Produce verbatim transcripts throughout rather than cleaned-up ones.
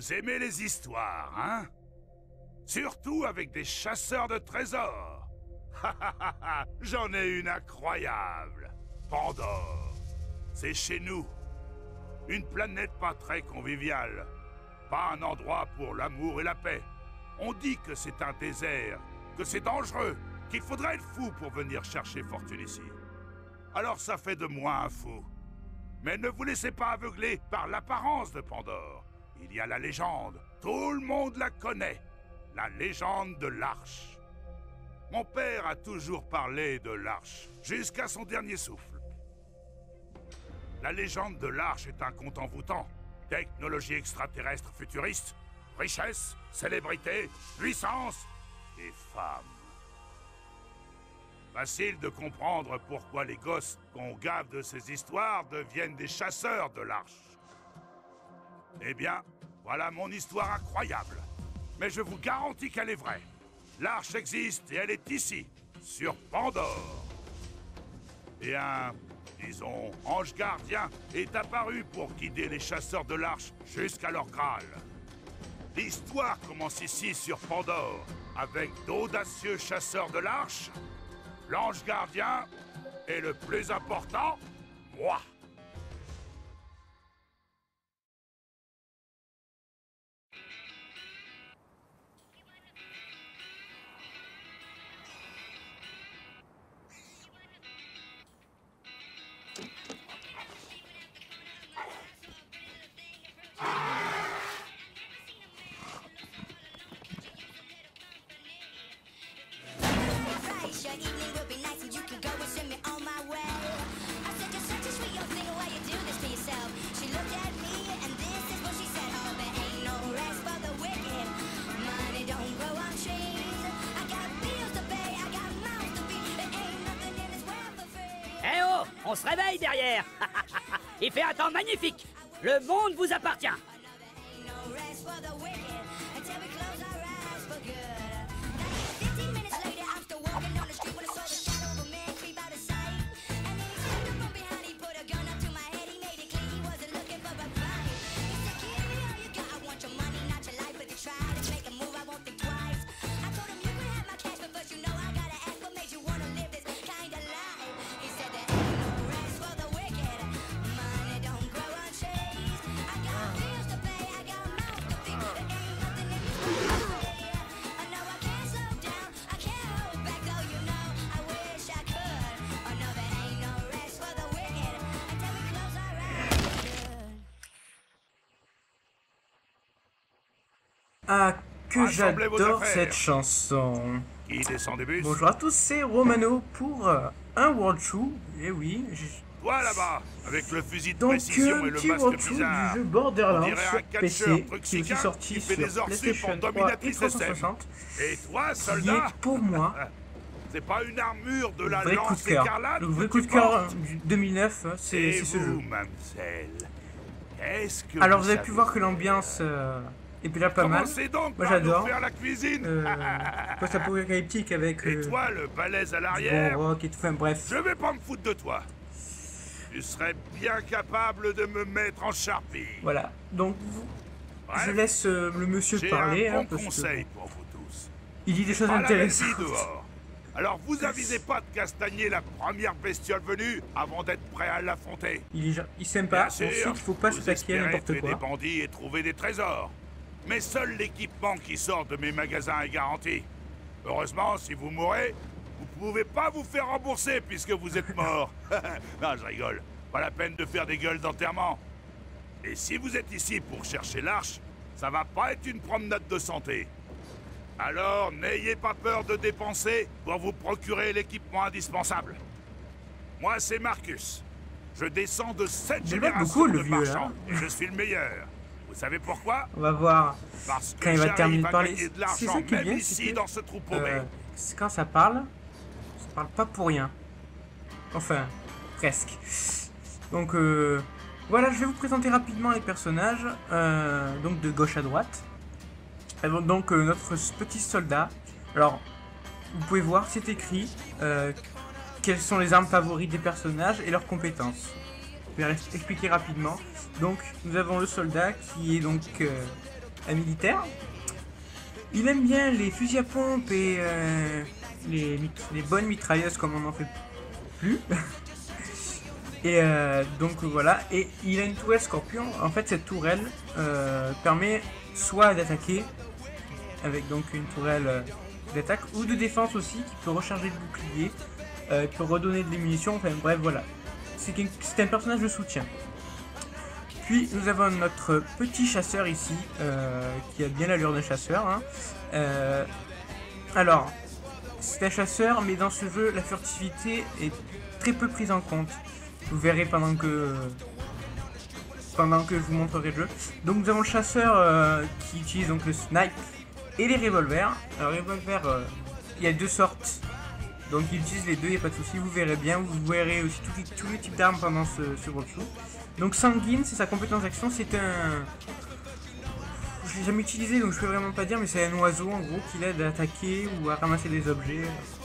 Vous aimez les histoires, hein? Surtout avec des chasseurs de trésors. J'en ai une incroyable. Pandore. C'est chez nous. Une planète pas très conviviale. Pas un endroit pour l'amour et la paix. On dit que c'est un désert, que c'est dangereux, qu'il faudrait être fou pour venir chercher fortune ici. Alors ça fait de moi un fou. Mais ne vous laissez pas aveugler par l'apparence de Pandore. Il y a la légende. Tout le monde la connaît. La légende de l'Arche. Mon père a toujours parlé de l'Arche, jusqu'à son dernier souffle. La légende de l'Arche est un conte envoûtant. Technologie extraterrestre futuriste, richesse, célébrité, puissance et femme. Facile de comprendre pourquoi les gosses qu'on gave de ces histoires deviennent des chasseurs de l'Arche. Eh bien, voilà mon histoire incroyable. Mais je vous garantis qu'elle est vraie. L'Arche existe et elle est ici, sur Pandore. Et un, disons, ange gardien est apparu pour guider les chasseurs de l'Arche jusqu'à leur Graal. L'histoire commence ici sur Pandore, avec d'audacieux chasseurs de l'Arche. L'ange gardien est le plus important, moi. Eh oh, on se réveille derrière. Il fait un temps magnifique. Le monde vous appartient. Ah, que Rassemblez vos j'adore affaires. cette chanson. Qui descend des bus? Bonjour à tous, c'est Romano pour euh, un World Show. Et oui, j'ai- Toi là-bas, avec le fusil de donc précision un et le petit masque World Show bizarre. du jeu On Borderlands dirait un sur P catcheur C, qui est aussi mexicain sorti qui fait sur des hors-sup en PlayStation trois et dominatrice trois cent S M. soixante, Et toi, qui est soldat, pour moi c'est pas une armure de le la vrai coup de lance cœur. écarlate Le vrai que coup tu de cœur portes? du deux mille neuf, hein, c'est Et c'est ce vous, jeu. mademoiselle, qu'est-ce que Alors vous vous avez pu savez voir que faire? l'ambiance euh, est déjà pas mal. Commencez donc Moi par nous j'adore. faire la cuisine. Euh, Post-apocalyptique avec Et euh, toi, le balèze à du l'arrière, bon rock et tout, enfin bref. je vais pas me foutre de toi. Tu serais bien capable de me mettre en charpie. Voilà, donc vous- Bref, je laisse euh, le monsieur j'ai parler, un bon hein, parce conseil que pour vous tous. il dit des choses Pas la belle intéressantes. vie dehors. Alors vous avisez pas de castagner la première bestiole venue avant d'être prêt à l'affronter. Il est, gen- il s'aime pas, Bien on sait sûr, qu'il faut pas vous s'attaquer à espérez n'importe tuer quoi. des bandits et trouver des trésors. Mais seul l'équipement qui sort de mes magasins est garanti. Heureusement, si vous mourrez, vous pouvez pas vous faire rembourser puisque vous êtes mort. Non, je rigole. Pas la peine de faire des gueules d'enterrement. Et si vous êtes ici pour chercher l'arche, ça va pas être une promenade de santé. Alors, n'ayez pas peur de dépenser pour vous procurer l'équipement indispensable. Moi, c'est Marcus. Je descends de sept Il l'aime générations beaucoup, le de vieux, là. marchands et je suis le meilleur. Vous savez pourquoi? On va voir Parce que quand il va j'arrive terminer de à parler. gagner de C'est l'argent ça qui est même bien, ici c'est que, dans ce trou paumé. euh, c'est quand ça parle, ça parle pas pour rien. Enfin, presque. Donc euh, voilà, je vais vous présenter rapidement les personnages, euh, donc de gauche à droite. Alors, donc euh, notre petit soldat. Alors, vous pouvez voir, c'est écrit euh, quelles sont les armes favorites des personnages et leurs compétences. Je vais expliquer rapidement. Donc, nous avons le soldat qui est donc euh, un militaire. Il aime bien les fusils à pompe et euh, les, les bonnes mitrailleuses comme on n'en fait plus. Et euh, donc voilà, et il a une tourelle Scorpion. En fait, cette tourelle euh, permet soit d'attaquer avec donc une tourelle euh, d'attaque ou de défense aussi, qui peut recharger le bouclier, euh, qui peut redonner de munitions. Enfin bref, voilà, c'est un personnage de soutien. Puis nous avons notre petit chasseur ici, euh, qui a bien l'allure d'un chasseur. Hein. Euh, alors, c'est un chasseur, mais dans ce jeu, la furtivité est très peu prise en compte. Vous verrez pendant que pendant que je vous montrerai le jeu. Donc nous avons le chasseur euh, qui utilise donc le snipe et les revolvers. Alors revolver, euh, il y a deux sortes. Donc il utilise les deux, il n'y a pas de souci. Vous verrez bien, vous verrez aussi tous les, tous les types d'armes pendant ce, ce walkthrough. Donc sanguine, c'est sa compétence d'action, c'est un... Je l'ai jamais utilisé donc je peux vraiment pas dire, mais c'est un oiseau en gros qui l'aide à attaquer ou à ramasser des objets.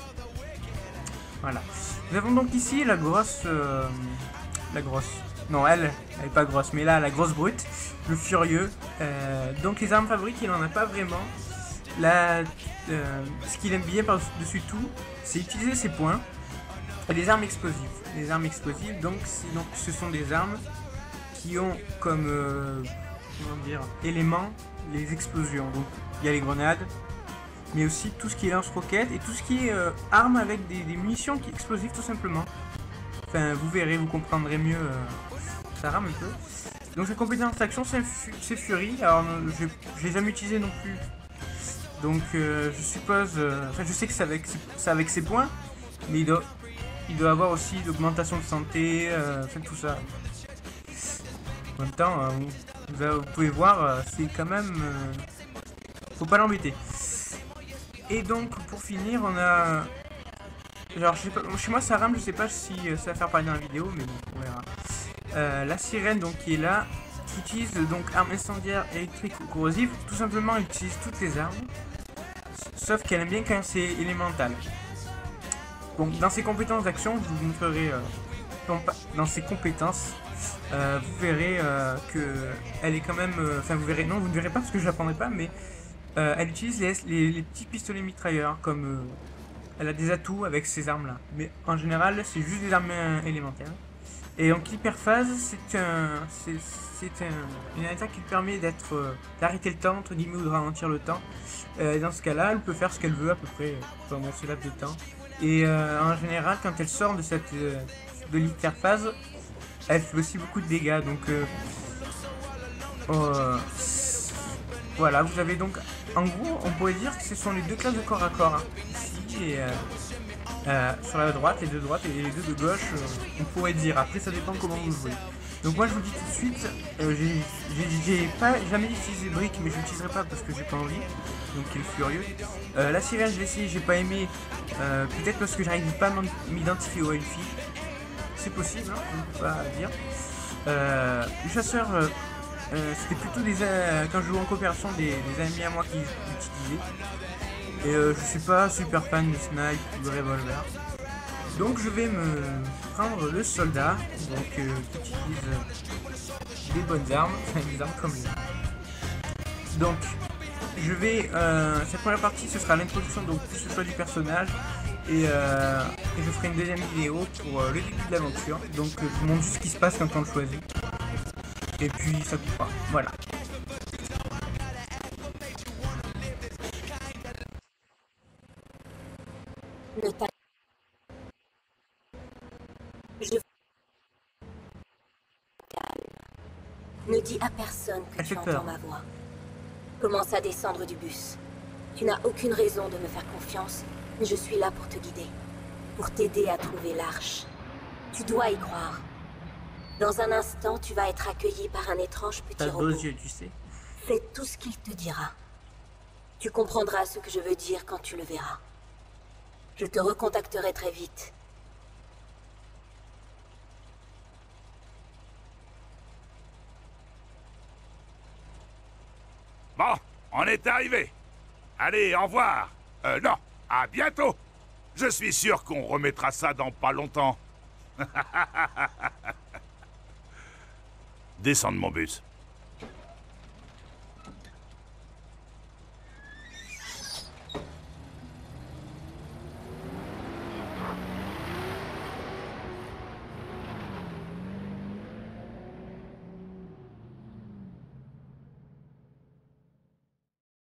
Voilà. Nous avons donc ici la grosse... Euh, la grosse... Non, elle, elle est pas grosse, mais là, la grosse brute, le furieux. Euh, donc les armes favorites, il n'en a pas vraiment. Là, euh, ce qu'il aime bien par-dessus tout, c'est utiliser ses poings et les armes explosives. Les armes explosives, donc, donc ce sont des armes qui ont comme euh, comment dire, élément les explosions. Donc il y a les grenades, mais aussi tout ce qui est lance-roquettes et tout ce qui est euh, armes avec des, des munitions qui explosives tout simplement. Enfin, vous verrez, vous comprendrez mieux. Euh, ça rame un peu. Donc sa compétence d'action, c'est Fury. Alors je ne l'ai jamais utilisé non plus. Donc euh, je suppose, euh, enfin je sais que c'est avec, avec ses points, mais il doit, il doit avoir aussi l'augmentation de santé, euh, enfin tout ça. En même temps, euh, vous, vous pouvez voir, euh, c'est quand même, euh, faut pas l'embêter. Et donc pour finir, on a, genre je sais pas, chez moi ça rame, je sais pas si ça va faire parler dans la vidéo, mais bon, on verra. Euh, la sirène donc qui est là, qui utilise donc armes incendiaires, électriques ou corrosives. Tout simplement, elle utilise toutes les armes, sauf qu'elle aime bien quand c'est élémental. Donc dans ses compétences d'action, je vous montrerai euh, dans, dans ses compétences, euh, vous verrez euh, que elle est quand même, enfin euh, vous verrez, non vous ne verrez pas parce que je l'apprendrai pas, mais euh, elle utilise les, les, les petits pistolets mitrailleurs, comme euh, elle a des atouts avec ces armes là, mais en général c'est juste des armes euh, élémentaires. Et donc l'hyperphase, c'est un, c'est un, une attaque qui permet d'être, euh, d'arrêter le temps, entre guillemets, ou de ralentir le temps. Euh, dans ce cas-là, elle peut faire ce qu'elle veut à peu près pendant ce laps de temps. Et euh, en général, quand elle sort de cette, euh, de l'hyperphase, elle fait aussi beaucoup de dégâts. Donc euh, euh, voilà, vous avez donc, en gros, on pourrait dire que ce sont les deux classes de corps à corps hein, ici et. Euh, Euh, sur la droite, les deux de droite et les deux de gauche, euh, on pourrait dire. Après, ça dépend comment vous jouez. Donc moi, je vous dis tout de suite, euh, j'ai pas jamais utilisé brick, mais je l'utiliserai pas parce que j'ai pas envie. Donc il est furieux. Euh, la sirène, je l'ai essayé, j'ai pas aimé. Euh, Peut-être parce que j'arrive pas à m'identifier au Elfie. C'est possible, hein, on ne peut pas dire. Euh, le chasseur, euh, euh, c'était plutôt des euh, quand je joue en coopération des, des amis à moi qui l'utilisaient. Et euh, je suis pas super fan de snipe ou de revolver. Donc je vais me prendre le soldat, donc euh, qui utilise euh, des bonnes armes, enfin des armes comme lui. Donc je vais, euh, cette première partie ce sera l'introduction donc plus le choix du personnage. Et, euh, et je ferai une deuxième vidéo pour euh, le début de l'aventure. Donc euh, je vous montre juste ce qui se passe quand on le choisit. Et puis ça coupera, voilà. Le ta... Je... Ne dis à personne que tu entends ma voix. Commence à descendre du bus. Tu n'as aucune raison de me faire confiance, mais je suis là pour te guider. Pour t'aider à trouver l'arche. Tu dois y croire. Dans un instant, tu vas être accueilli par un étrange petit robot. Yeux, tu sais. Fais tout ce qu'il te dira. Tu comprendras ce que je veux dire quand tu le verras. Je te recontacterai très vite. Bon, on est arrivé. Allez, au revoir. Euh, non, à bientôt. Je suis sûr qu'on remettra ça dans pas longtemps. Descends de mon bus.